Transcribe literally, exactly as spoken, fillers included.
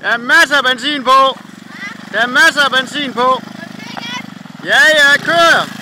Der er masser af benzin på. Der er masser af benzin på. Ja, ja, kør!